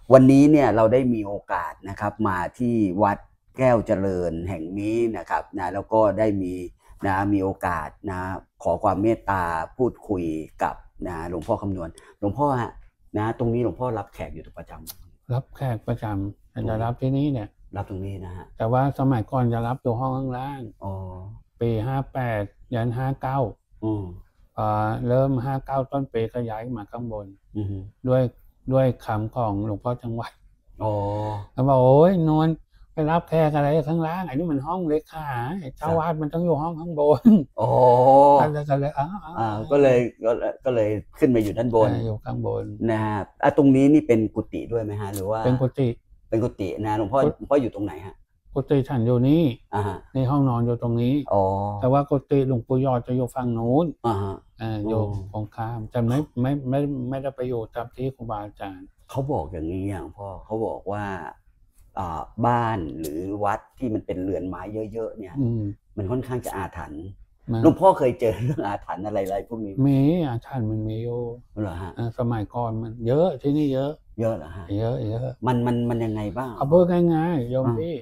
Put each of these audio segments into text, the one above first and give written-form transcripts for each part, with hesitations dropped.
วันนี้เนี่ยเราได้มีโอกาสนะครับมาที่วัดแก้วเจริญแห่งนี้นะครับนะแล้วก็ได้มีโอกาสนะขอความเมตตาพูดคุยกับนะหลวงพ่อคำนวณหลวงพ่อฮะนะตรงนี้หลวงพ่อรับแขกอยู่ประจำรับแขกประจำจะรับที่นี่เนี่ยรับตรงนี้นะฮะแต่ว่าสมัยก่อนจะรับอยู่ห้องข้างล่างปี58ยัน59เริ่ม59ต้นปีก็ย้ายมาข้างบนด้วยคำของหลวงพ่อจังหวัดเขาบอกโอ้ยนอนไปรับแขกอะไรข้างล่างอันนี้มันห้องเล็กค่ะเจ้าวาดมันต้องอยู่ห้องข้างบนก็เลยขึ้นมาอยู่ด้านบนอยู่ข้างบนนะฮะตรงนี้นี่เป็นกุฏิด้วยไหมฮะหรือว่าเป็นกุฏินะหลวงพ่ออยู่ตรงไหนฮะกุฏิฉันอยู่นี่ในห้องนอนอยู่ตรงนี้แต่ว่ากุฏิหลวงปู่ยอดจะอยู่ฝั่งนู้นอยู่ตรงข้ามแต่ไม่ได้ไปอยู่ตามที่ครูบาอาจารย์เขาบอกอย่างนี้อย่างพ่อเขาบอกว่าบ้านหรือวัดที่มันเป็นเรือนไม้เยอะๆเนี่ยมันค่อนข้างจะอาถรรพ์หลวงพ่อเคยเจอเรื่องอาถรรพ์อะไรพวกนี้มีอาถรรพ์มันมีอยู่เหรอฮะสมัยก่อนมันเยอะที่นี่เยอะเหรอฮะเยอะมันยังไงบ้างเอาพูดง่ายๆโยมพี่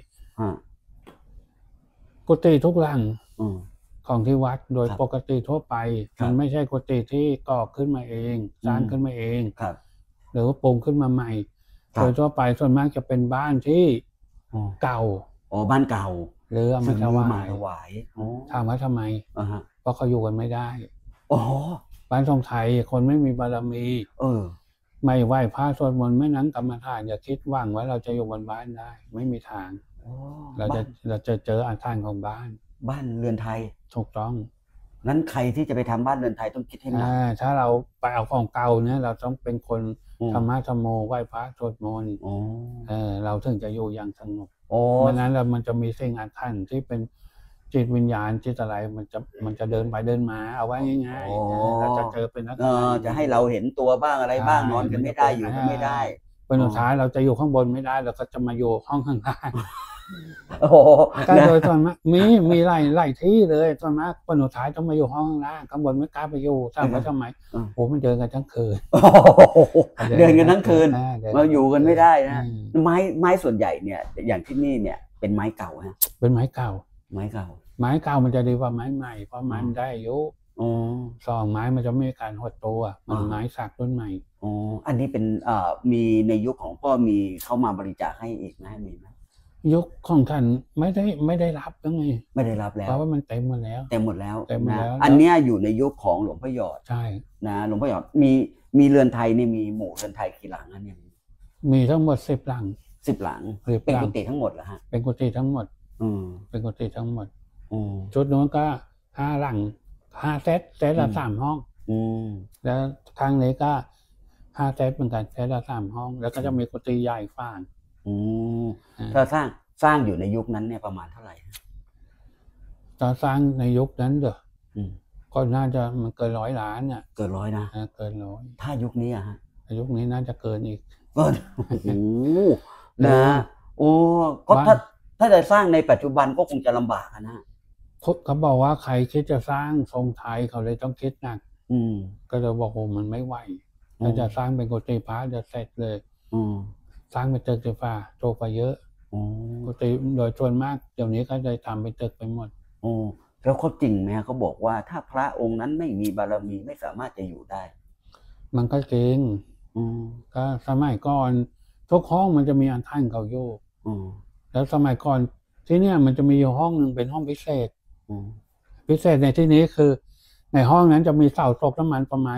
กุฏิทุกหลังของที่วัดโดยปกติทั่วไปมันไม่ใช่กุฏิที่ก่อขึ้นมาเองสร้างขึ้นมาเองหรือว่าปรุงขึ้นมาใหม่โดยทั่วไปส่วนมากจะเป็นบ้านที่เก่าบ้านเก่าหรือเอามาถวายถามว่าทำไมเพราะเขาอยู่กันไม่ได้บ้านทรงไทยคนไม่มีบารมีไม่ไหว้พระสวดมนต์ไม่นั่งกรรมฐานอย่าคิดหวังว่าเราจะอยู่บนบ้านได้ไม่มีทางเราจะเจออาถรรพ์ของบ้านเรือนไทยถูกต้องนั้นใครที่จะไปทำบ้านเรือนไทยต้องคิดให้หนักถ้าเราไปเอาของเก่าเนี่ยเราต้องเป็นคนธรรมะธรรมโมไหว้พระสวดมนต์เราถึงจะอยู่อย่างสงบเพราะนั้นมันจะมีสิ่งอาถรรพ์ที่เป็นจิตวิญญาณจิตอะไรมันจะเดินไปเดินมาเอาไว้ง่ายๆเราจะเจอเป็นนักจะให้เราเห็นตัวบ้างอะไรบ้างนอนกันไม่ได้อยู่กันไม่ได้เป็นสุดท้ายเราจะอยู่ข้างบนไม่ได้เราก็จะมาอยู่ห้องข้างล่างก็โดยส่วนมากมีหลายที่เลยส่วนมากคนสุดท้ายต้องมาอยู่ห้องล่างข้างบนไม่กล้าไปอยู่ถามว่าทำไมโอ้มันเดินกันทั้งคืนเดินกันทั้งคืนมาอยู่กันไม่ได้นะไม้ส่วนใหญ่เนี่ยอย่างที่นี่เนี่ยเป็นไม้เก่าฮะเป็นไม้เก่าไม้เก่ามันจะดีกว่าไม้ใหม่เพราะมันได้อายุไม้มันจะไม่มีการหดตัวมันไม้สักต้นใหม่อันนี้เป็นมีในยุคของพ่อมีเข้ามาบริจาคให้อีกไหมมีไหมยุคของท่านไม่ได้รับยังไงไม่ได้รับแล้วเพราะว่ามันเต็มหมดแล้วอันเนี้ยอยู่ในยุคของหลวงพ่อหยอดใช่นะหลวงพ่อหยอดมีเรือนไทยนี่มีหมู่เรือนไทยกี่หลังอันนี้มีทั้งหมด10 หลังเป็นกุฏิทั้งหมดเหรอฮะเป็นกุฏิทั้งหมดเป็นกุฏิทั้งหมดชุดนู้นก็5 หลัง5 เซตละ3 ห้องแล้วทางนี้ก็5 เซตเหมือนกันเซตละ3 ห้องแล้วก็จะมีกุฏิใหญ่ฝ่างถ้าสร้างอยู่ในยุคนั้นเนี่ยประมาณเท่าไหร่ตอนสร้างในยุคนั้นก็น่าจะมันเกิน100 ล้านเนี่ยเกิน100นะเกิน100 ถ้ายุคนี้อะฮะยุคนี้น่าจะเกินอีกโอ้โหนะก็ถ้าจะสร้างในปัจจุบันก็คงจะลำบากนะเขาบอกว่าใครคิดจะสร้างทรงไทยเขาเลยต้องคิดหนักก็เลยบอกโอ้มันไม่ไหวถ้าจะสร้างเป็นกุฏิพระจะเสร็จเลยสร้างเป็นตึกไฟฟ้าโตกว่าเยอะกุฏิโดยส่วนมากเดี๋ยวนี้ก็เลยทำเป็นตึกไปหมดแล้วเขาจริงไหมเขาบอกว่าถ้าพระองค์นั้นไม่มีบารมีไม่สามารถจะอยู่ได้มันก็จริงก็สมัยก่อนทุกห้องมันจะมีอันท่านเขาโยกแล้วสมัยก่อนที่เนี่ยมันจะมีอยู่ห้องหนึ่งเป็นห้องพิเศษในที่นี้คือในห้องนั้นจะมีเสาตกน้ำมันประมาณ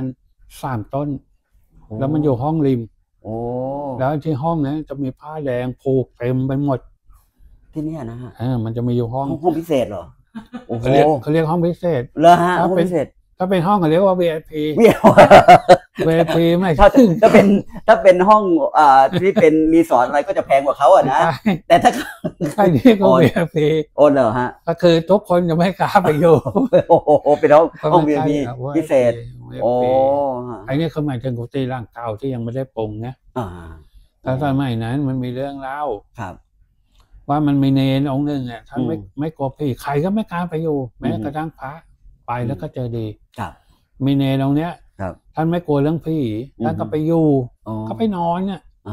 3 ต้นแล้วมันอยู่ห้องริมแล้วที่ห้องนั้นจะมีผ้าแดงผูกเต็มไปหมดที่นี่นะฮะมันจะมีอยู่ห้องพิเศษเหรอเขาเรียกห้องพิเศษเหรอฮะห้องพิเศษถ้าเป็นห้องเขาเรียกว่า VIP ไม่ถ้าเป็นห้องที่เป็นรีสอร์ทอะไรก็จะแพงกว่าเขาอ่ะนะแต่ถ้าใช่นี่ก็ VIP เหรอฮะก็คือทุกคนจะไม่กล้าไปอยู่เป็นห้อง VIP พิเศษไอ้นี่คือหมายถึงกุฏิร่างเก่าที่ยังไม่ได้ปรุงนะแต่สมัยนั้นมันมีเรื่องเล่าว่ามันมีเนรองค์หนึ่งอ่ะท่านไม่กลัวผีใครก็ไม่กล้าไปอยู่แม้กระทั่งพระไปแล้วก็เจอดีมีเนรองเนี้ยท่านไม่กลัวเรื่องผีท่านก็ไปอยู่ก็ไปนอนเนี่ย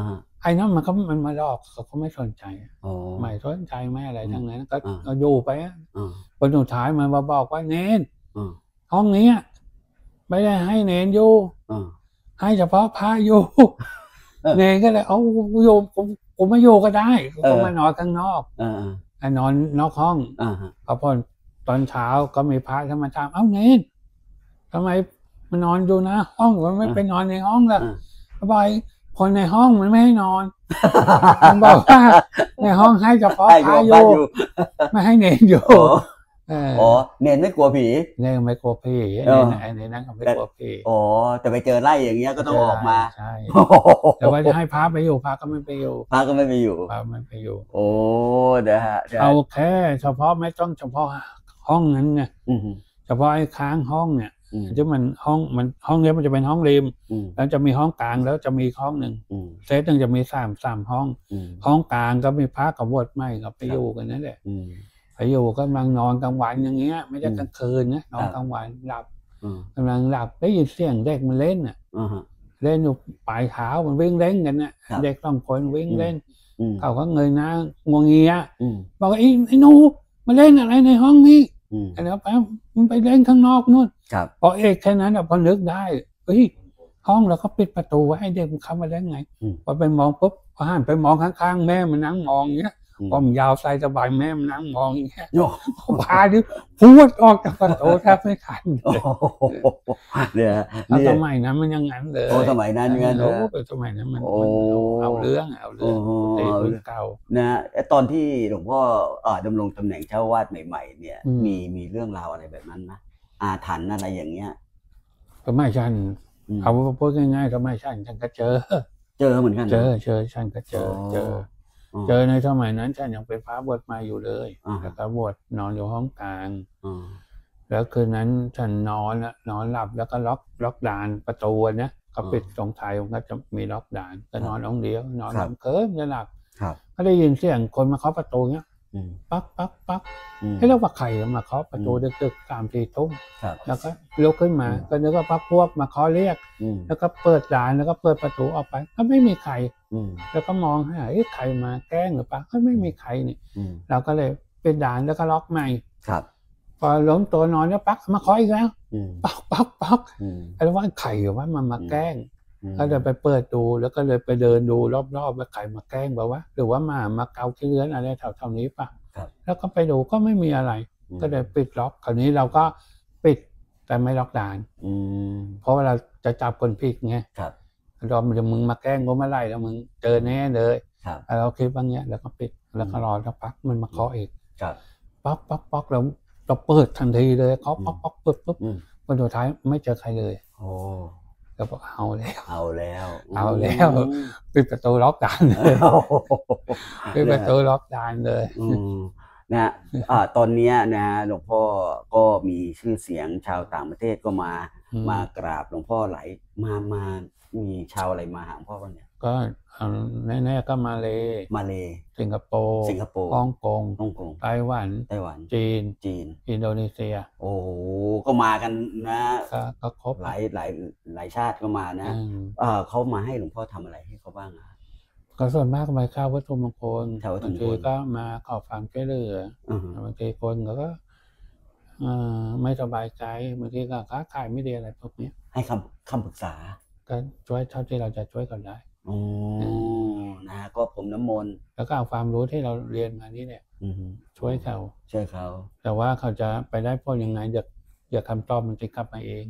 ไอ้นั่นมันมาหลอกเขาก็ไม่สนใจอ๋อไม่สนใจไม่อะไรทั้งนั้นก็อ่าก็อยู่ไปอะ ผลสุดท้ายมันมาบอกว่าเนน ห้องนี้ไม่ได้ให้เนนอยู่ ให้เฉพาะพระอยู่ เนนก็เลยเอาอยู่ผมไม่อยู่ก็ได้ก็มานอนข้างนอกนอนนอกห้องพอตอนเช้าก็มีพระเข้ามาถามเอ้าเนนทำไมมานอนอยู่นะห้องมันไม่ไปนอนในห้องล่ะเขาบอกคนในห้องมันไม่ให้นอนมันบอกว่าในห้องให้เฉพาะพระอยู่ไม่ให้เนนอยู่อ๋อเนนไม่กลัวผีเนนไม่กลัวผีในนั้นเขาไม่กลัวผีอ๋อแต่ไปเจอไล่อย่างเงี้ยก็ต้องออกมาใช่แต่ว่าจะให้พระไปอยู่พระก็ไม่ไปอยู่พระก็ไม่ไปอยู่พระไม่ไปอยู่โอ้เดี๋ยวฮะเอาแค่เฉพาะไม่ต้องเฉพาะห้องนั้นไงเฉพาะไอ้ค้างห้องเนี่ยที่มันห้องนี้มันจะเป็นห้องริมแล้วจะมีห้องกลางแล้วจะมีห้องหนึ่งเซตหนึ่งจะมีสามห้องห้องกลางก็มีพระกับบวชใหม่กับไปอยู่กันนั่นแหละไปอยู่ก็กำลังนอนกลางวันอย่างเงี้ยไม่ใช่กลางคืนนะนอนกลางวันหลับกำลังหลับได้ยินเสียงเด็กมันเล่นอ่ะเล่นอยู่ปลายเท้ามันวิ่งเล่นกันน่ะเด็ก2 คนวิ่งเล่นเขาก็เงยหน้างวงเงียบอกไอ้หนูมาเล่นอะไรในห้องนี้แล้วไปมันไปเล่นข้างนอกนู่นพอเอกแค่นั้นพอนึกได้เฮ้ยห้องเราก็ปิดประตูไว้ให้เด็กมันเข้ามาได้ไงพอไปมองปุ๊บพอหันไปมองข้างๆแม่มันนั่งมองอย่างเงี้ยผมยาวใส่สบายแม่มันนั่งมองอย่างเงี้ยพาดิพูดออกจากประตูแทบไม่ทันเนี่ยสมัยนั้นมันยังงั้นเลยสมัยนั้นงั้นสมัยนั้นมันเอาเรื่องเตะรุ่นเก่านะตอนที่หลวงพ่อดำรงตำแหน่งเจ้าวาดใหม่ๆเนี่ยมีเรื่องราวอะไรแบบนั้นนะอาถรรพ์อะไรอย่างเงี้ยสมัยฉันเอาพูดง่ายๆสมัยฉันก็เจอเหมือนกันเจอฉันก็เจอในสมัยนั้นฉันยังเป็นพระบวชมาอยู่เลยแล้วก็บวชนอนอยู่ห้องกลางแล้วคืนนั้นฉันนอนหลับแล้วก็ล็อกด่านประตูเนี่ยเขาปิดตรงไทยมันก็จะมีล็อกด่านก็นอนองเดียวนอนหลับเคิมจะหลับก็ได้ยินเสียงคนมาเคาะประตูเนี้ยปักให้เราว่าใครมาเคาะประตูดึกๆ3-4 ทุ่มแล้วก็ลุกขึ้นมาก็นึกว่าพวกมาเคาะเรียกแล้วก็เปิดด่านแล้วก็เปิดประตูออกไปก็ไม่มีใครแล้วก็มองหาใครมาแกล้งหรือเปล่าก็ไม่มีใครนี่เราก็เลยปิดด่านแล้วก็ล็อกใหม่พอล้มตัวนอนแล้วปักมาเคาะอีกแล้วปักแล้วว่าใครว่ามันมาแกล้งก็เลยไปเปิดดูแล้วก็เลยไปเดินดูรอบๆว่าใครมาแกล้งแบบว่าหรือว่ามาเกาขี้เลื้อนอะไรแถวๆนี้ป่ะแล้วก็ไปดูก็ไม่มีอะไรก็เลยปิดล็อกคราวนี้เราก็ปิดแต่ไม่ล็อกด่านเพราะว่าเราจะจับคนผิดไงรอมึงมาแกล้งก็ไม่ไล่แล้วมึงเจอแน่เลยเราคิดว่าเงี้ยแล้วก็ปิดแล้วก็รอสักพักมันมาเคาะอีกป๊อกแล้วเราเปิดทันทีเลยเคาะป๊อกปุ๊บวันสุดท้ายไม่เจอใครเลยก็บอกเอาแล้วปิดประตูล็อกด่านเลยปิดประตูล็อกด่านเลยนะตอนนี้นะหลวงพ่อก็มีชื่อเสียงชาวต่างประเทศก็มากราบหลวงพ่อหลายมามีชาวอะไรมาหาหลวงพ่อบ้างเนี่ยก็แน่ๆก็มาเลสิงคโปร์ฮ่องกงไต้หวันจีนอินโดนีเซียโอ้ก็มากันนะก็ครบหลายชาติก็มานะเขามาให้หลวงพ่อทำอะไรให้เขาบ้างก็ส่วนมากมาเข้าวัตถุมงคลบางทีก็มาขอฟังช่วยเหลือบางทีคนก็ไม่สบายใจบางทีก็ค้าขายไม่ดีอะไรพวกนี้ให้คำปรึกษาก็ช่วยเท่าที่เราจะช่วยกันได้นะก็ผมน้ำมนต์แล้วก็เอาความรู้ที่เราเรียนมานี่เนี่ยช่วยเขาแต่ว่าเขาจะไปได้ผลยังไงเดี๋ยวคำตอบมันจะกลับมาเอง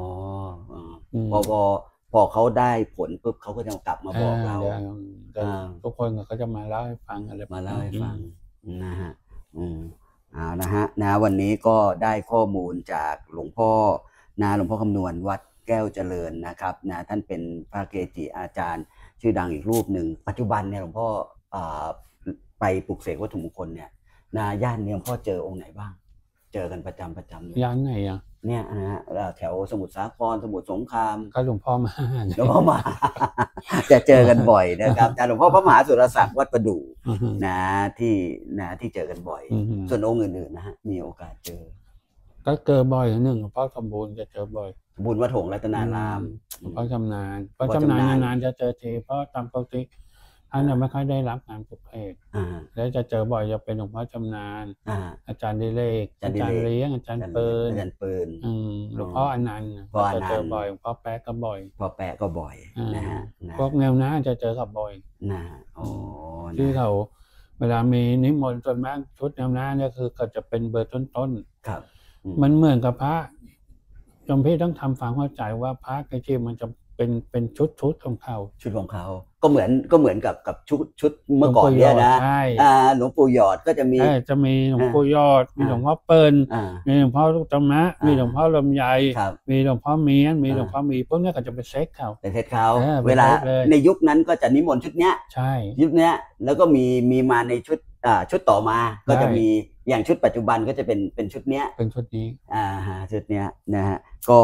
พอเขาได้ผลปุ๊บเขาก็จะกลับมาบอกเราทุกคนก็จะมาเล่าให้ฟังอะไรมาเล่าให้ฟังนะฮะเอานะฮะวันนี้ก็ได้ข้อมูลจากหลวงพ่อหลวงพ่อคำนวณวัดแก้วเจริญนะครับท่านเป็นพระเกจิอาจารย์ชื่อดังอีกรูปหนึ่งปัจจุบันเนี่ยหลวงพ่อไปปลุกเสกวัตถุมงคลเนี่ยย่านนี้หลวงพ่อเจอองค์ไหนบ้างเจอกันประจำย่านไหนอ่ะเนี่ยนะฮะแถวสมุทรสาครสมุทรสงครามก็หลวงพ่อมาจะเจอกันบ่อยนะครับแต่หลวงพ่อพระมหาสุรศักดิ์วัดประดู่ที่เจอกันบ่อยส่วนองค์อื่นๆนะฮะมีโอกาสเจอก็เจอบ่อยหนึ่งหลวงพ่อสมบูรณ์จะเจอบ่อยบุญวัดหงส์รัตนารามหลวงพ่อชำนาญนานๆจะเจอทีเพราะตามปกติท่านจะไม่ค่อยได้รับงานปลุกเสกแล้วจะเจอบ่อยจะเป็นหลวงพ่อชำนาญอาจารย์ดิเรกอาจารย์เลี้ยงอาจารย์ปืนหลวงพ่ออนันต์จะเจอบ่อยหลวงพ่อแป๊ะก็บ่อยพ่อแป๊ะก็บ่อยนะฮะพวกแนวหน้าจะเจอกับบ่อยนะที่เขาเวลามีนิมนต์ส่วนมากชุดแนวหน้าเนี่ยคือเขาจะเป็นเบอร์ต้นๆครับมันเหมือนกับพระโยมพี่ต้องทำความเข้าใจว่าพระจริงมันจะเป็นชุดของเขาก็เหมือนกับชุดเมื่อก่อนเนี่ยนะหลวงปู่หยอดก็จะมีหลวงปู่หยอดมีหลวงพ่อเปิ้ลมีหลวงพ่อลูกธรรมะมีหลวงพ่อลำไยมีหลวงพ่อเมียนมีหลวงพ่อมีพวกนี้ก็จะเป็นเซตเขาเวลาในยุคนั้นก็จะนิมนต์ชุดเนี้ยใช่ยุคเนี้ยแล้วก็มีมาในชุดต่อมาก็จะมีอย่างชุดปัจจุบันก็จะเป็นชุดเนี้ยเป็นชุดนี้ชุดเนี้ยนะฮะก็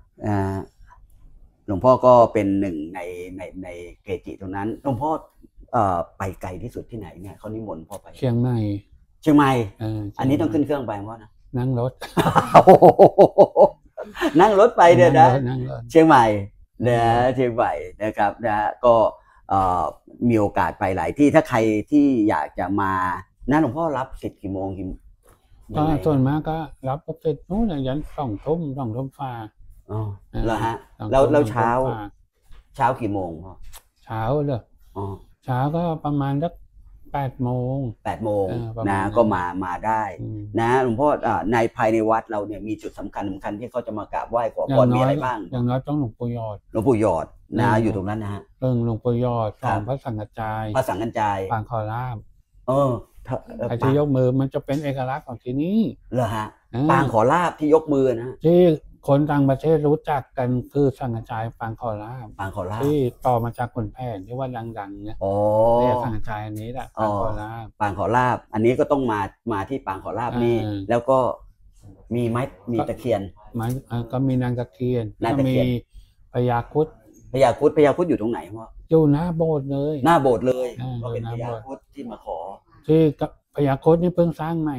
หลวงพ่อก็เป็นหนึ่งในเกจิตรงนั้นหลวงพ่อไปไกลที่สุดที่ไหนเนี่ยเขานิมนต์พ่อไปเชียงใหม่อันนี้ต้องขึ้นเครื่องไปพ่อนะนั่งรถนั่งรถไปเดี๋ยวนะเชียงใหม่นะเชียงใหม่นะครับนะก็มีโอกาสไปหลายที่ถ้าใครที่อยากจะมาหลวงพ่อรับสิทธิ์กี่โมงก็ส่วนมากก็รับสิทธิ์นู้นยัน2 ทุ่มฟ้าแล้วฮะแล้วเช้ากี่โมงพ่อเช้าเลยเช้าก็ประมาณสัก8 โมงนะก็มาได้นะหลวงพ่อในภายในวัดเราเนี่ยมีจุดสำคัญที่เขาจะมากราบไหว้ขอพรมีอะไรบ้างอย่างน้อยต้องหลวงปู่หยอดนะอยู่ตรงนั้นนะฮะหลวงปู่หยอดพระสังฆจายปางคอราบไอ้ที่ยกมือมันจะเป็นเอกลักษณ์ของที่นี่เหรอฮะปางขอราบที่ยกมือนะที่คนต่างประเทศรู้จักกันคือสังฆจายปางขอราบที่ต่อมาจากคนแพร่ที่ว่าดังๆเนี่ยเรียกสังฆจายอันนี้แหละปางขอราบอันนี้ก็ต้องมาที่ปางขอราบนี่แล้วก็มีไม้มีตะเคียนก็มีนางตะเคียนก็มีพญาครุฑอยู่ตรงไหนพ่ออยู่หน้าโบสถ์เลยก็เป็นพญาครุฑที่มาขอที่พญาครุฑนี่เพิ่งสร้างใหม่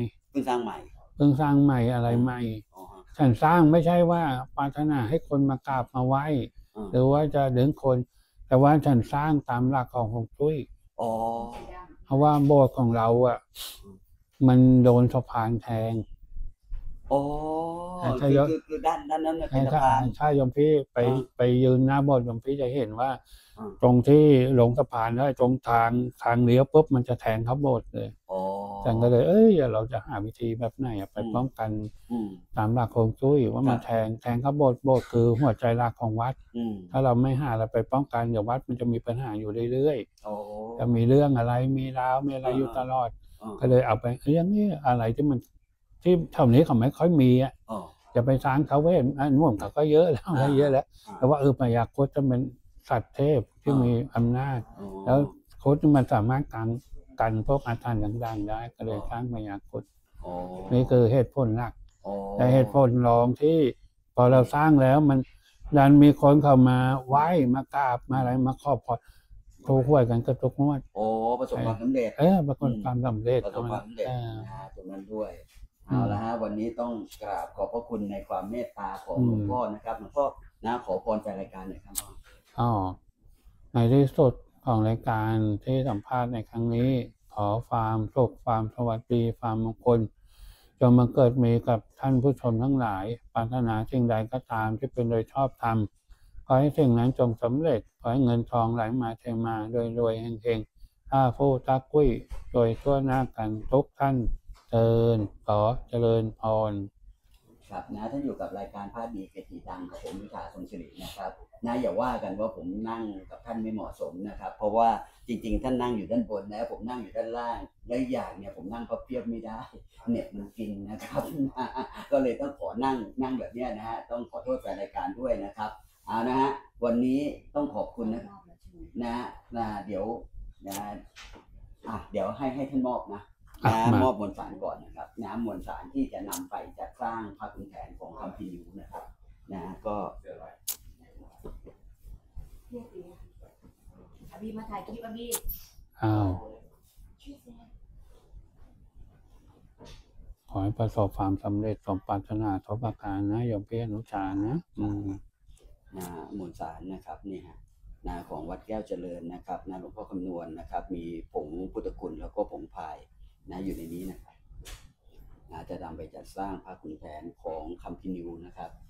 อะไรใหม่ฉันสร้างไม่ใช่ว่าปรารถนาให้คนมากราบมาไหว้หรือว่าจะดึงคนแต่ว่าฉันสร้างตามหลักของฮวงจุ้ยเพราะว่าโบสถ์ของเราอ่ะมันโดนสะพานแทงคือด้านนั้นเป็นสะพานใช่ยมพี่ไปยืนหน้าโบสถ์ยมพี่จะเห็นว่าตรงที่ลงสะพานได้ตรงทางเลี้ยวปุ๊บมันจะแทงเข้าโบสถ์เลยฉันก็เลยเราจะหาวิธีแบบไหนไปป้องกันตามหลักฮวงจุ้ยว่ามันแทงเข้าโบสถ์คือหัวใจหลักของวัดถ้าเราไม่หาเราไปป้องกันเดี๋ยววัดมันจะมีปัญหาอยู่เรื่อยๆจะมีเรื่องอะไรมีร้าวมีอะไรอยู่ตลอดก็เลยเอาไปอย่างนี้อะไรที่แถวนี้เขาไม่ค่อยมีจะไปสร้างเขาไว้นุ่มเขาก็เยอะแล้วแต่ว่าพญาครุฑจะเป็นสัตว์เทพที่มีอำนาจแล้วครุฑมันสามารถกันพวกอาถรรพ์ต่างๆได้ก็เลยสร้างพญาครุฑนี่คือเหตุผลหลักแต่เหตุผลรองที่พอเราสร้างแล้วมันดันมีคนเข้ามาไหว้มากราบมาอะไรมาขอพรถูกหวยกันก็ทุกงวดประสบความสำเร็จประสบความสำเร็จตรงนั้นด้วยเอาละฮะวันนี้ต้องกราบขอบพระคุณในความเมตตาของหลวงพ่อนะครับหลวงพ่อขอพรจากรายการหน่อยครับในที่สุดของรายการที่สัมภาษณ์ในครั้งนี้ขอความสุขความสวัสดีความมงคลจงมาเกิดมีกับท่านผู้ชมทั้งหลายปรารถนาสิ่งใดก็ตามที่เป็นโดยชอบธรรมขอให้สิ่งนั้นจงสำเร็จขอให้เงินทองไหลมาเทมาโดยรวยเฮงๆถ้าผู้ตะกุ้ยโดยทั่วหน้ากันทุกท่านขอเจริญพรครับท่านอยู่กับรายการพระดีเกจิดังกับผมวิชาทรงศิรินะครับอย่าว่ากันว่าผมนั่งกับท่านไม่เหมาะสมนะครับเพราะว่าจริงๆท่านนั่งอยู่ด้านบนนะผมนั่งอยู่ด้านล่างและอย่างเนี่ยผมนั่งพับเพียบไม่ได้เน็ตมันกินนะครับก็เลยต้องขอนั่งแบบนี้นะฮะต้องขอโทษแฟนรายการด้วยนะครับนะฮะวันนี้ต้องขอบคุณนะเดี๋ยวให้ท่านมอบมอบมวลสารก่อนนะครับมวลสารที่จะนำไปจัดสร้างพระขุนแผนของคัมภีร์ยูนะครับก็อบีมาถ่ายคลิปอบีขอให้ประสบความสำเร็จสมปรารถนาทุกประการนะโยมพี่อนุชานะมวลสารนะครับนี่ฮะนะของวัดแก้วเจริญนะครับนะหลวงพ่อคำนวณนะครับมีผงพุทธคุณแล้วก็ผงพายนะอยู่ในนี้นะครับนะจะนำไปจัดสร้างพระขุนแผนของคัมภีร์นิวนะครับ